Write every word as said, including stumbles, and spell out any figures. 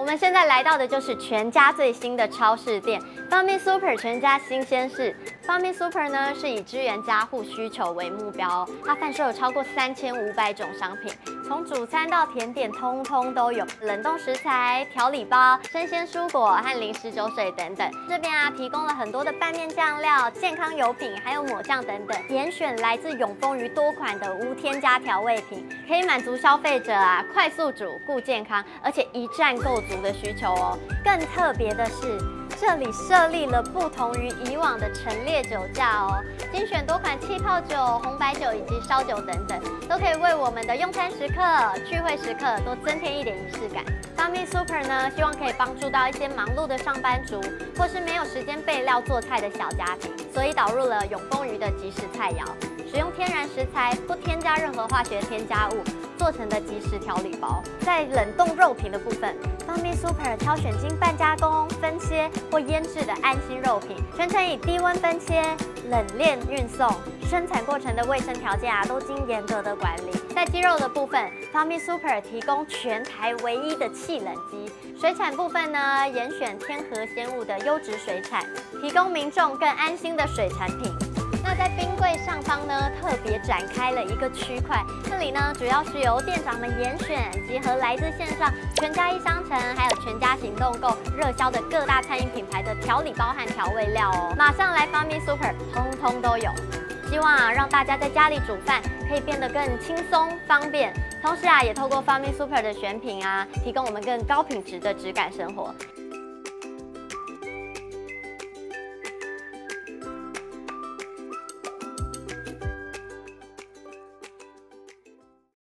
我们现在来到的就是全家最新的超市店 Fami Super 全家新鲜市。Fami Super 呢是以支援家户需求为目标哦，它贩售有超过三千五百种商品，从主餐到甜点通通都有，冷冻食材、调理包、生鲜蔬果和零食酒水等等。这边啊提供了很多的拌面酱料、健康油品，还有抹酱等等，严选来自永丰余多款的无添加调味品，可以满足消费者啊快速煮、顾健康，而且一站购足的需求哦。更特别的是，这里设立了不同于以往的陈列酒架哦，精选多款气泡酒、红白酒以及烧酒等等，都可以为我们的用餐时刻、聚会时刻多增添一点仪式感。Fami Super 呢，希望可以帮助到一些忙碌的上班族，或是没有时间备料做菜的小家庭，所以导入了永丰余的即食菜肴，使用天然食材，不添加任何化学添加物。做成的即食调理包，在冷冻肉品的部分 ，Fami Super 挑选经半加工、分切或腌制的安心肉品，全程以低温分切、冷链运送，生产过程的卫生条件啊都经严格的管理。在鸡肉的部分 ，Fami Super 提供全台唯一的气冷机。水产部分呢，严选天河鲜物的优质水产，提供民众更安心的水产品。那在冰柜上方呢，特别展开了一个区块，这里呢主要是由店长们严选，集合来自线上全家一商城，还有全家行动购热销的各大餐饮品牌的调理包和调味料哦。马上来 Fami Super， 通通都有。希望啊让大家在家里煮饭可以变得更轻松方便，同时啊也透过 Fami Super 的选品啊，提供我们更高品质的质感生活。